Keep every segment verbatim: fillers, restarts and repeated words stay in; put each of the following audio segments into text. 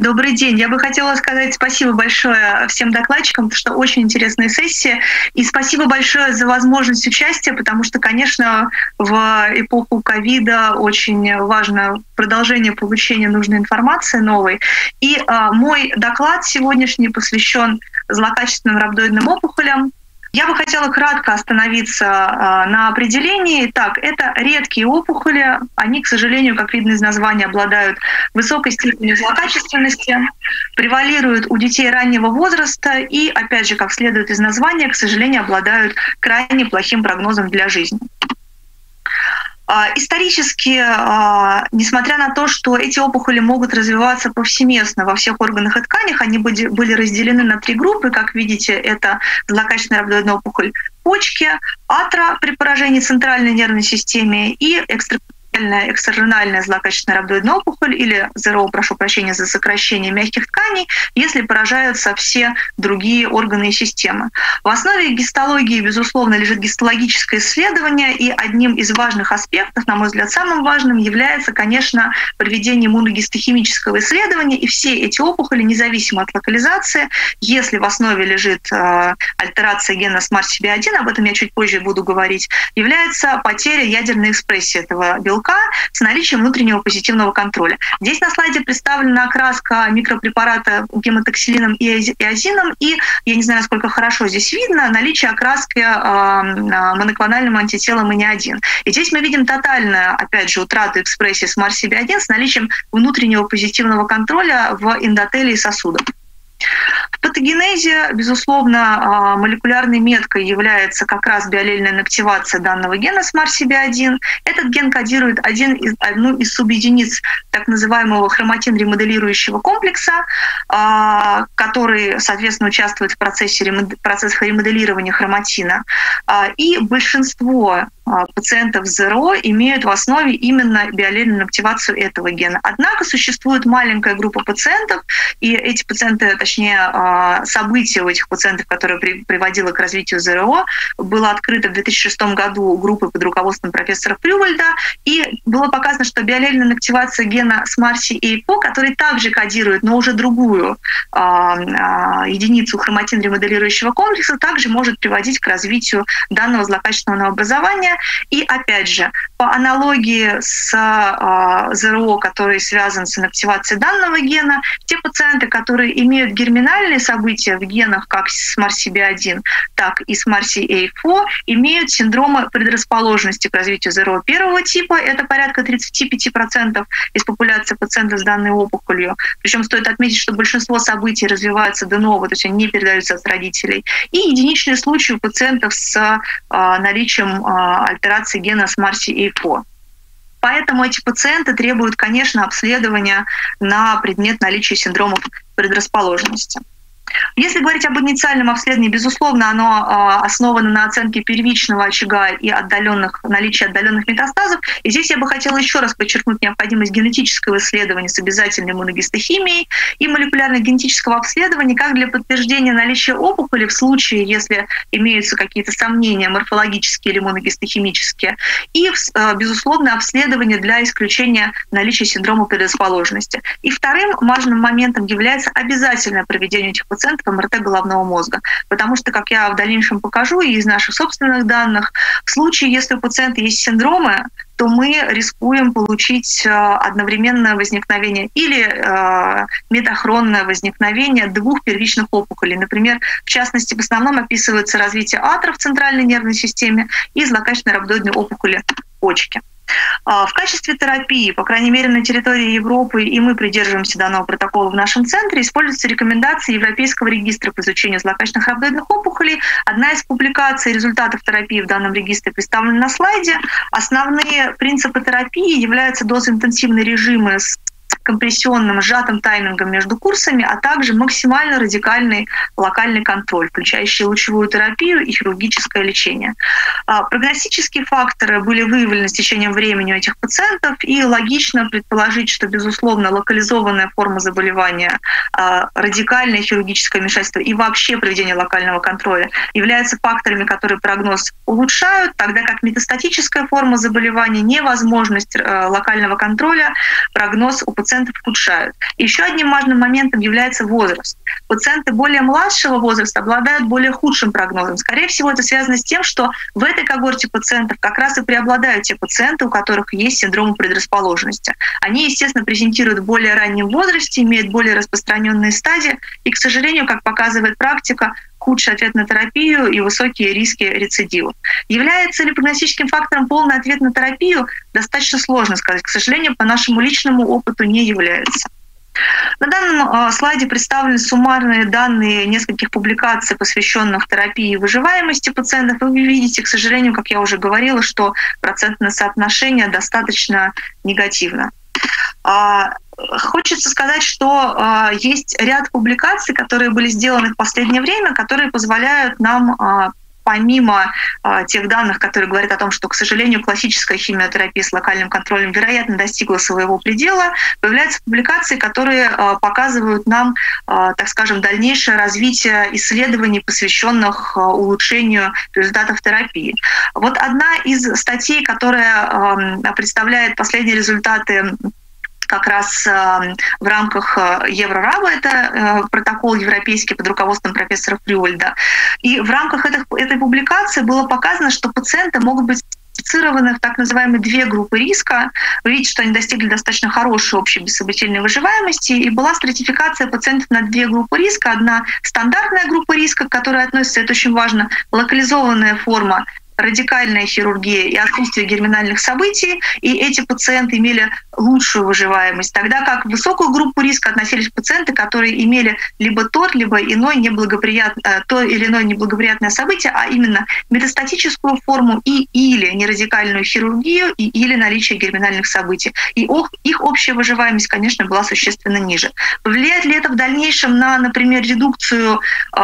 Добрый день. Я бы хотела сказать спасибо большое всем докладчикам, потому что очень интересная сессия. И спасибо большое за возможность участия, потому что, конечно, в эпоху ковида очень важно продолжение получения нужной информации новой. И а, мой доклад сегодняшний посвящен злокачественным рhabdoидным опухолям. Я бы хотела кратко остановиться а, на определении. Так, это редкие опухоли. Они, к сожалению, как видно из названия, обладают высокой степенью злокачественности, превалируют у детей раннего возраста и, опять же, как следует из названия, к сожалению, обладают крайне плохим прогнозом для жизни. Исторически, несмотря на то, что эти опухоли могут развиваться повсеместно во всех органах и тканях, они были разделены на три группы. Как видите, это злокачественная рhabdoидная опухоль почки, атра при поражении центральной нервной системы и экстраренальная злокачественная рhabdoидная опухоль, или ЗРО, прошу прощения за сокращение, мягких тканей, если поражаются все другие органы и системы. В основе гистологии, безусловно, лежит гистологическое исследование, и одним из важных аспектов, на мой взгляд, самым важным, является, конечно, проведение иммуногистохимического исследования, и все эти опухоли, независимо от локализации, если в основе лежит э, альтерация гена смарт си би один, об этом я чуть позже буду говорить, является потеря ядерной экспрессии этого белка с наличием внутреннего позитивного контроля. Здесь на слайде представлена окраска микропрепарата гемотоксилином и иозином, и я не знаю, насколько хорошо здесь видно, наличие окраски э, моноклональным антителом и не один. И здесь мы видим тотальную, опять же, утрату экспрессии смарт си би один с наличием внутреннего позитивного контроля в эндотелии сосудов. В патогенезе, безусловно, молекулярной меткой является как раз биаллельная инактивация данного гена смарт си би один. Этот ген кодирует один из, одну из субъединиц так называемого хроматин-ремоделирующего комплекса, который, соответственно, участвует в процессе, процессе ремоделирования хроматина. И большинство пациентов с ЗРО имеют в основе именно биаллельную инактивацию этого гена. Однако существует маленькая группа пациентов, и эти пациенты, точнее, события у этих пациентов, которые приводило к развитию ЗРО, было открыто в две тысячи шестом году группой под руководством профессора Фрювальда, и было показано, что биаллельная инактивация гена смарт си эй пи о, который также кодирует, но уже другую единицу хроматин-ремоделирующего комплекса, также может приводить к развитию данного злокачественного образования. И опять же, по аналогии с э, ЗРО, который связан с инактивацией данного гена, те пациенты, которые имеют герминальные события в генах как смарт си би один, так и смарт си эй пи о, имеют синдромы предрасположенности к развитию ЗРО первого типа. Это порядка тридцать пять процентов из популяции пациентов с данной опухолью. Причем стоит отметить, что большинство событий развиваются де-ново, то есть они не передаются от родителей. И единичные случаи у пациентов с э, наличием э, альтерации гена смарт си эй пи о. Поэтому эти пациенты требуют, конечно, обследования на предмет наличия синдромов предрасположенности. Если говорить об инициальном обследовании, безусловно, оно основано на оценке первичного очага и отдаленных, наличия отдаленных метастазов. И здесь я бы хотела еще раз подчеркнуть необходимость генетического исследования с обязательной иммуногистохимией и молекулярно-генетического обследования как для подтверждения наличия опухоли в случае, если имеются какие-то сомнения морфологические или иммуногистохимические, и, безусловно, обследование для исключения наличия синдрома предрасположенности. И вторым важным моментом является обязательное проведение этих пациентов эм эр тэ головного мозга. Потому что, как я в дальнейшем покажу и из наших собственных данных, в случае, если у пациента есть синдромы, то мы рискуем получить одновременное возникновение или э, метахронное возникновение двух первичных опухолей. Например, в частности, в основном описывается развитие атра в центральной нервной системе и злокачественной рhabdoидной опухоли почки. В качестве терапии, по крайней мере, на территории Европы, и мы придерживаемся данного протокола в нашем центре, используются рекомендации Европейского регистра по изучению злокачественных рhabdoидных опухолей. Одна из публикаций результатов терапии в данном регистре представлена на слайде. Основные принципы терапии являются дозоинтенсивные режимы с компрессионным сжатым таймингом между курсами, а также максимально радикальный локальный контроль, включающий лучевую терапию и хирургическое лечение. Прогностические факторы были выявлены с течением времени у этих пациентов, и логично предположить, что, безусловно, локализованная форма заболевания, радикальное хирургическое вмешательство и вообще проведение локального контроля являются факторами, которые прогноз улучшают, тогда как метастатическая форма заболевания, невозможность локального контроля прогноз у пациентов ухудшают. Еще одним важным моментом является возраст. Пациенты более младшего возраста обладают более худшим прогнозом. Скорее всего, это связано с тем, что в этой когорте пациентов как раз и преобладают те пациенты, у которых есть синдром предрасположенности. Они, естественно, презентируют в более раннем возрасте, имеют более распространенные стадии, и, к сожалению, как показывает практика, худший ответ на терапию и высокие риски рецидива. Является ли прогностическим фактором полный ответ на терапию? Достаточно сложно сказать. К сожалению, по нашему личному опыту не является. На данном слайде представлены суммарные данные нескольких публикаций, посвященных терапии и выживаемости пациентов. И вы видите, к сожалению, как я уже говорила, что процентное соотношение достаточно негативно. Хочется сказать, что есть ряд публикаций, которые были сделаны в последнее время, которые позволяют нам, помимо э, тех данных, которые говорят о том, что, к сожалению, классическая химиотерапия с локальным контролем, вероятно, достигла своего предела, появляются публикации, которые э, показывают нам, э, так скажем, дальнейшее развитие исследований, посвященных э, улучшению результатов терапии. Вот одна из статей, которая э, представляет последние результаты как раз э, в рамках Еврораба, это э, протокол европейский под руководством профессора Фрюольда. И в рамках этих, этой публикации было показано, что пациенты могут быть классифицированы в так называемые две группы риска. Вы видите, что они достигли достаточно хорошей общей бессобытийной выживаемости, и была стратификация пациентов на две группы риска. Одна стандартная группа риска, к которой относится, это очень важно, локализованная форма, радикальная хирургия и отсутствие герминальных событий, и эти пациенты имели лучшую выживаемость, тогда как в высокую группу риска относились пациенты, которые имели либо тот, либо иной неблагоприятное, то или иное неблагоприятное событие, а именно метастатическую форму и или нерадикальную хирургию, и или наличие герминальных событий. И их общая выживаемость, конечно, была существенно ниже. Повлияет ли это в дальнейшем на, например, редукцию,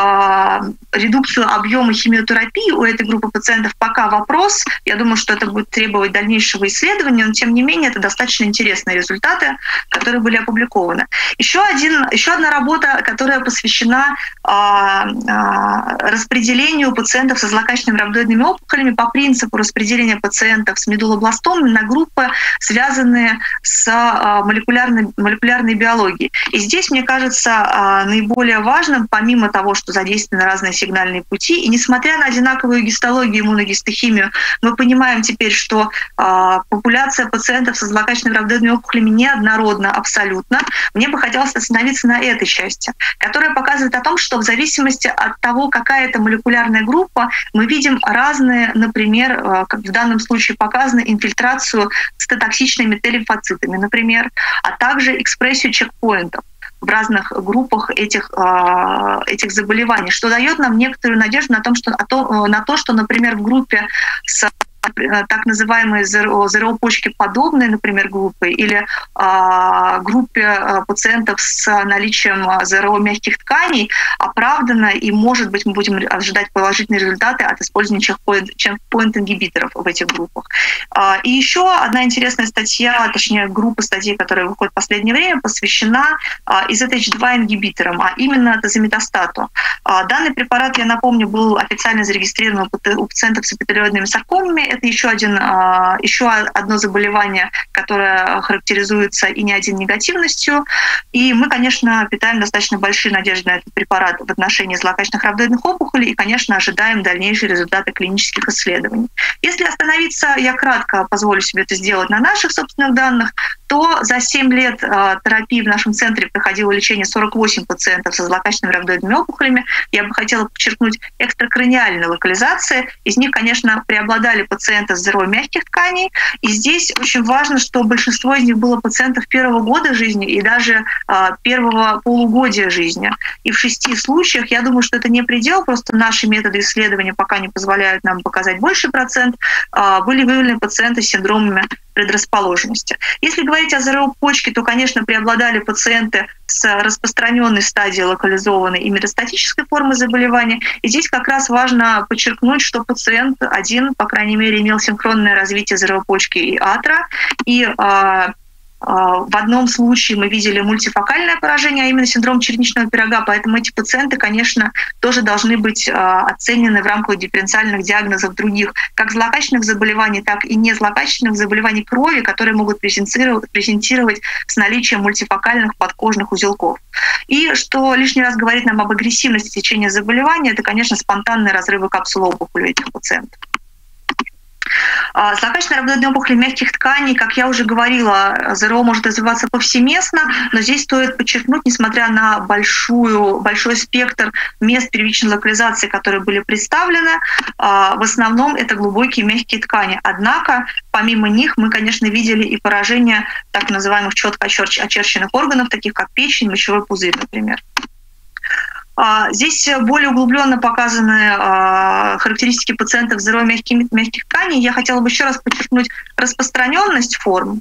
э, редукцию объема химиотерапии у этой группы пациентов? Пока вопрос. Я думаю, что это будет требовать дальнейшего исследования, но тем не менее это достаточно интересные результаты, которые были опубликованы. Еще, один, еще одна работа, которая посвящена а, а, распределению пациентов со злокачественными рhabdoидными опухолями по принципу распределения пациентов с медулобластомами на группы, связанные с а, молекулярной, молекулярной биологией. И здесь, мне кажется, а, наиболее важным, помимо того, что задействованы разные сигнальные пути, и несмотря на одинаковую гистологию, иммуногистохимию, мы понимаем теперь, что э, популяция пациентов со злокачественными рhabdoидными опухолями неоднородна абсолютно. Мне бы хотелось остановиться на этой части, которая показывает о том, что в зависимости от того, какая это молекулярная группа, мы видим разные, например, э, как в данном случае показано, инфильтрацию цитотоксичными Т-лимфоцитами, например, а также экспрессию чекпоинтов в разных группах этих, этих заболеваний, что дает нам некоторую надежду на, том, что, на то, что, например, в группе с так называемые ЗРО-почки подобные, например, группы, или э, группе э, пациентов с наличием ЗРО мягких тканей оправдано, и, может быть, мы будем ожидать положительные результаты от использования чекпоинт-ингибиторов в этих группах. Э, и еще одна интересная статья, точнее, группа статей, которая выходит в последнее время, посвящена э, из зет эйч два ингибиторам, а именно тазометостату. Э, данный препарат, я напомню, был официально зарегистрирован у пациентов с эпителиоидными саркомами. Это еще, один, еще одно заболевание, которое характеризуется и не один негативностью. И мы, конечно, питаем достаточно большие надежды на этот препарат в отношении злокачественных рhabdoидных опухолей и, конечно, ожидаем дальнейшие результаты клинических исследований. Если остановиться, я кратко позволю себе это сделать на наших собственных данных, то за семь лет терапии в нашем центре проходило лечение сорок восемь пациентов со злокачественными рhabdoидными опухолями. Я бы хотела подчеркнуть экстракраниальной локализации. Из них, конечно, преобладали пациенты с ЗРО мягких тканей. И здесь очень важно, что большинство из них было пациентов первого года жизни и даже э, первого полугодия жизни. И в шести случаях, я думаю, что это не предел, просто наши методы исследования пока не позволяют нам показать больший процент, э, были выявлены пациенты с синдромами предрасположенности. Если говорить о ЗРО почки, то, конечно, преобладали пациенты с распространенной стадией локализованной и метастатической формы заболевания. И здесь как раз важно подчеркнуть, что пациент один, по крайней мере, имел синхронное развитие ЗРО почки и атра, и В одном случае мы видели мультифокальное поражение, а именно синдром черепно-челюстного пирога, поэтому эти пациенты, конечно, тоже должны быть оценены в рамках дифференциальных диагнозов других, как злокачественных заболеваний, так и незлокачественных заболеваний крови, которые могут презентировать с наличием мультифокальных подкожных узелков. И что лишний раз говорит нам об агрессивности течения заболевания, это, конечно, спонтанные разрывы капсулы опухоли у этих пациентов. Злокачественная рhabdoидная опухоль мягких тканей, как я уже говорила, ЗРО может развиваться повсеместно, но здесь стоит подчеркнуть, несмотря на большую, большой спектр мест первичной локализации, которые были представлены, в основном это глубокие мягкие ткани. Однако, помимо них, мы, конечно, видели и поражение так называемых четко очерченных органов, таких как печень, мочевой пузырь, например. Здесь более углубленно показаны характеристики пациентов с ЗРО мягких, мягких тканей. Я хотела бы еще раз подчеркнуть распространенность форм,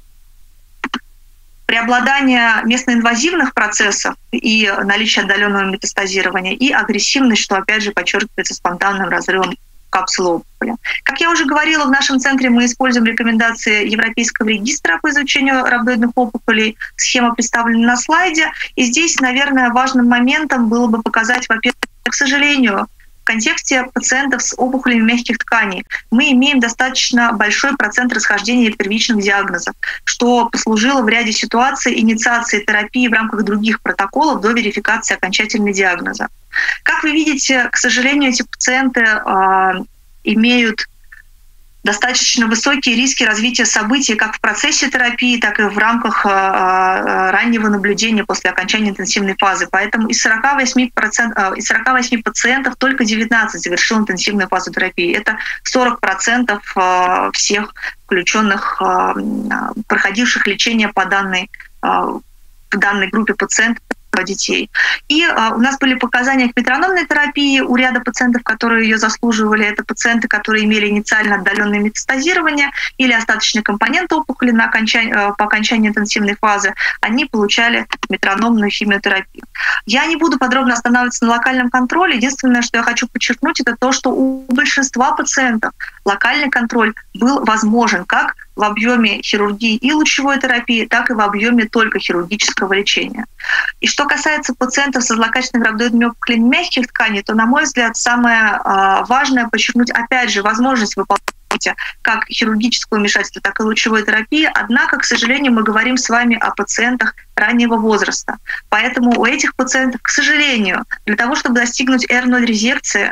преобладание местноинвазивных процессов и наличие отдаленного метастазирования, и агрессивность, что опять же подчеркивается спонтанным разрывом капсулы опухоли. Как я уже говорила, в нашем центре мы используем рекомендации Европейского регистра по изучению рhabdoидных опухолей. Схема представлена на слайде. И здесь, наверное, важным моментом было бы показать, во-первых, к сожалению, в контексте пациентов с опухолями мягких тканей мы имеем достаточно большой процент расхождения первичных диагнозов, что послужило в ряде ситуаций инициации терапии в рамках других протоколов до верификации окончательного диагноза. Как вы видите, к сожалению, эти пациенты э, имеют достаточно высокие риски развития событий как в процессе терапии, так и в рамках э, раннего наблюдения после окончания интенсивной фазы. Поэтому из сорока восьми процентов, э, из сорока восьми пациентов только девятнадцать завершил интенсивную фазу терапии. Это сорок процентов э, всех включенных, э, проходивших лечение по данной, э, в данной группе пациентов, детей. И а, у нас были показания к метрономной терапии у ряда пациентов, которые ее заслуживали. Это пациенты, которые имели инициально отдаленное метастазирование или остаточный компонент опухоли на окончании, по окончании интенсивной фазы. Они получали метрономную химиотерапию. Я не буду подробно останавливаться на локальном контроле. Единственное, что я хочу подчеркнуть, это то, что у большинства пациентов локальный контроль был возможен как в объеме хирургии и лучевой терапии, так и в объеме только хирургического лечения. И что касается пациентов со злокачественными рhabdoидными опухолями мягких тканей, то, на мой взгляд, самое важное подчеркнуть, опять же, возможность выполнять как хирургического вмешательства, так и лучевой терапии. Однако, к сожалению, мы говорим с вами о пациентах раннего возраста. Поэтому у этих пациентов, к сожалению, для того, чтобы достигнуть эр ноль резекции,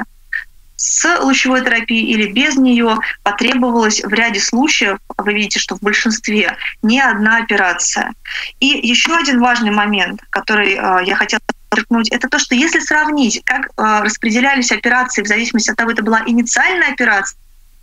с лучевой терапией или без нее потребовалось в ряде случаев, вы видите, что в большинстве, не одна операция. И еще один важный момент, который э, я хотела подчеркнуть, это то, что если сравнить, как э, распределялись операции в зависимости от того, это была инициальная операция,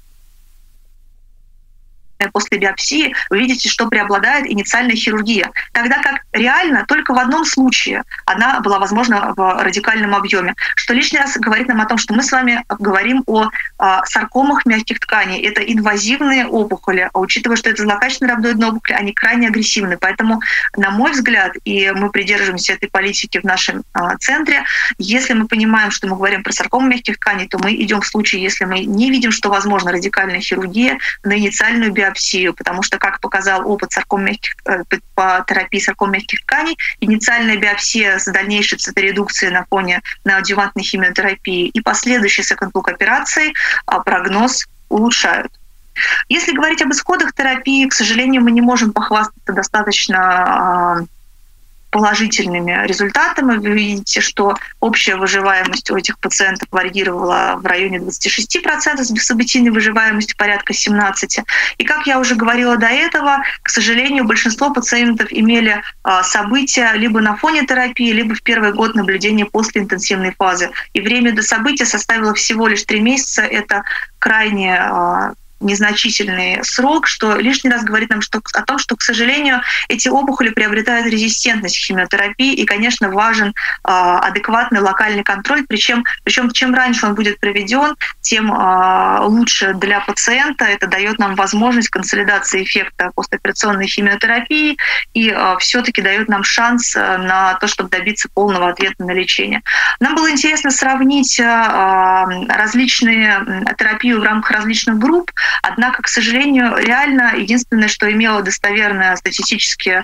после биопсии, вы видите, что преобладает инициальная хирургия. Тогда как реально только в одном случае она была возможна в радикальном объеме. Что лишний раз говорит нам о том, что мы с вами говорим о, о саркомах мягких тканей. Это инвазивные опухоли. А учитывая, что это злокачественные рhabdoидные опухоли, они крайне агрессивны. Поэтому, на мой взгляд, и мы придерживаемся этой политики в нашем а, центре, если мы понимаем, что мы говорим про саркому мягких тканей, то мы идем в случае, если мы не видим, что возможна радикальная хирургия, на инициальную биопсию. Потому что, как показал опыт сарком мягких, по терапии сарком мягких тканей, инициальная биопсия с дальнейшей циторедукцией на фоне неоадъювантной химиотерапии и последующей секонд-лук операции прогноз улучшают. Если говорить об исходах терапии, к сожалению, мы не можем похвастаться достаточно положительными результатами. Вы видите, что общая выживаемость у этих пациентов варьировала в районе двадцати шести процентов, с событийной выживаемостью порядка семнадцати процентов. И как я уже говорила до этого, к сожалению, большинство пациентов имели события либо на фоне терапии, либо в первый год наблюдения после интенсивной фазы. И время до события составило всего лишь три месяца. Это крайне незначительный срок, что лишний раз говорит нам что, о том, что, к сожалению, эти опухоли приобретают резистентность к химиотерапии, и, конечно, важен э, адекватный локальный контроль, причем, причем чем раньше он будет проведен, тем э, лучше для пациента. Это дает нам возможность консолидации эффекта послеоперационной химиотерапии и э, все-таки дает нам шанс на то, чтобы добиться полного ответа на лечение. Нам было интересно сравнить э, различные терапии в рамках различных групп. Однако, к сожалению, реально единственное, что имело достоверную статистически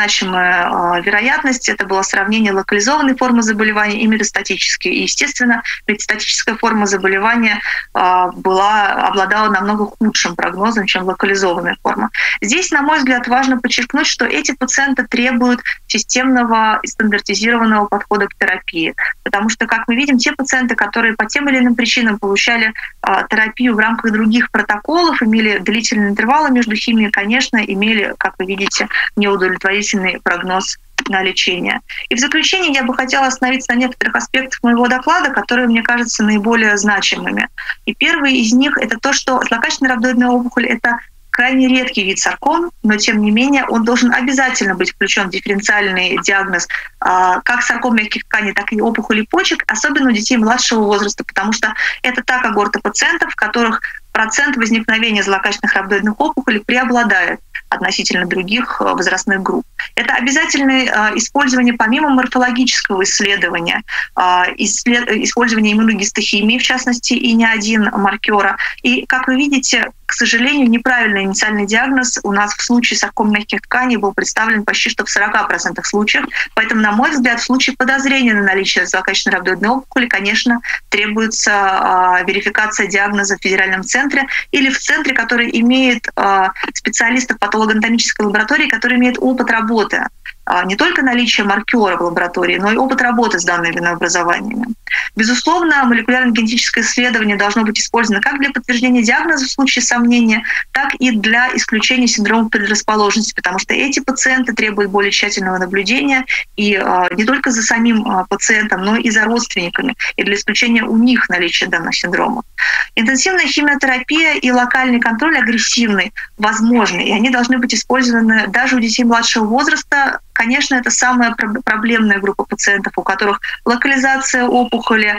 значимую вероятность, это было сравнение локализованной формы заболевания и метастатической. И, естественно, метастатическая форма заболевания была, обладала намного худшим прогнозом, чем локализованная форма. Здесь, на мой взгляд, важно подчеркнуть, что эти пациенты требуют системного и стандартизированного подхода к терапии. Потому что, как мы видим, те пациенты, которые по тем или иным причинам получали а, терапию в рамках других протоколов, имели длительные интервалы между химией, конечно, имели, как вы видите, неудовлетворительный прогноз на лечение. И в заключение я бы хотела остановиться на некоторых аспектах моего доклада, которые, мне кажутся, наиболее значимыми. И первый из них — это то, что злокачественная рhabdoидная опухоль — это крайне редкий вид сарком, но тем не менее он должен обязательно быть включен в дифференциальный диагноз как сарком мягких тканей, так и опухолей почек, особенно у детей младшего возраста, потому что это та когорта пациентов, в которых процент возникновения злокачественных рhabdoидных опухолей преобладает относительно других возрастных групп. Это обязательное использование помимо морфологического исследования, использование иммуногистохимии, в частности, и не один маркера. И, как вы видите, к сожалению, неправильный инициальный диагноз у нас в случае сарком мягких тканей был представлен почти что в сорока процентах случаев. Поэтому, на мой взгляд, в случае подозрения на наличие злокачественной рhabdoидной опухоли, конечно, требуется верификация диагноза в федеральном центре или в центре, который имеет специалистов патологоанатомической лаборатории, который имеет опыт работы. Не только наличие маркера в лаборатории, но и опыт работы с данными венообразованиями. Безусловно, молекулярно-генетическое исследование должно быть использовано как для подтверждения диагноза в случае сомнения, так и для исключения синдрома предрасположенности, потому что эти пациенты требуют более тщательного наблюдения и не только за самим пациентом, но и за родственниками, и для исключения у них наличия данных синдромов. Интенсивная химиотерапия и локальный контроль агрессивный возможны, и они должны быть использованы даже у детей младшего возраста. Конечно, это самая проблемная группа пациентов, у которых локализация опухоли,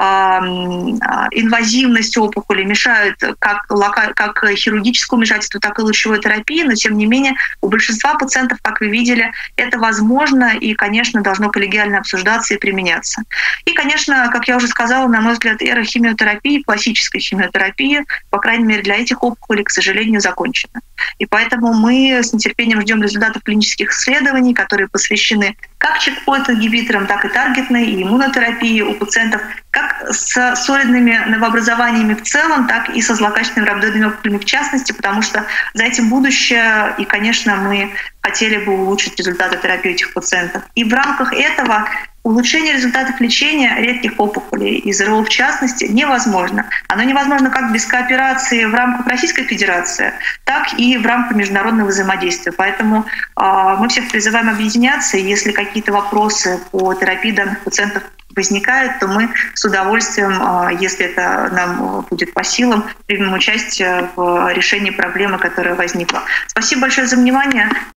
инвазивность опухоли мешают как, как хирургическому вмешательству, так и лучевой терапии, но тем не менее у большинства пациентов, как вы видели, это возможно и, конечно, должно коллегиально обсуждаться и применяться. И, конечно, как я уже сказала, на мой взгляд, эра химиотерапии, классической химиотерапии, по крайней мере для этих опухолей, к сожалению, закончена. И поэтому мы с нетерпением ждем результатов клинических исследований, которые посвящены как чекпоинт-ингибиторам, так и таргетной и иммунотерапии у пациентов, как с солидными новообразованиями в целом, так и со злокачественными рhabdoидными опухолями в частности, потому что за этим будущее, и, конечно, мы хотели бы улучшить результаты терапии этих пациентов. И в рамках этого улучшение результатов лечения редких опухолей, и ЗРО в частности, невозможно. Оно невозможно как без кооперации в рамках Российской Федерации, так и в рамках международного взаимодействия. Поэтому э, мы всех призываем объединяться, и если какие-то вопросы по терапии данных пациентов возникают, то мы с удовольствием, если это нам будет по силам, примем участие в решении проблемы, которая возникла. Спасибо большое за внимание.